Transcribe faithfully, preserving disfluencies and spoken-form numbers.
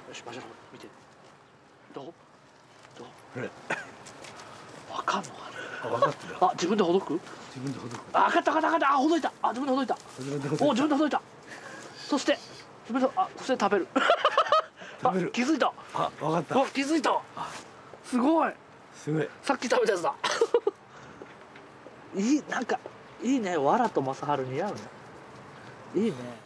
よし、マジで見て。どうどうこれわかんのかね。 あ、分かってる。 あ、自分でほどく。 自分でほどく。 あ、わかったわかったわかった。あ、ほどいた。あ、自分でほどいた。 自分でほどいた。 お、自分でほどいた。そして自分で、あ、そして食べる。 食べる。 気づいた。 あ、分かった。 あ、気づいた。すごい。 すごい。 さっき食べたやつだ。いい、なんかいいね。わらと正治似合うね。いいね。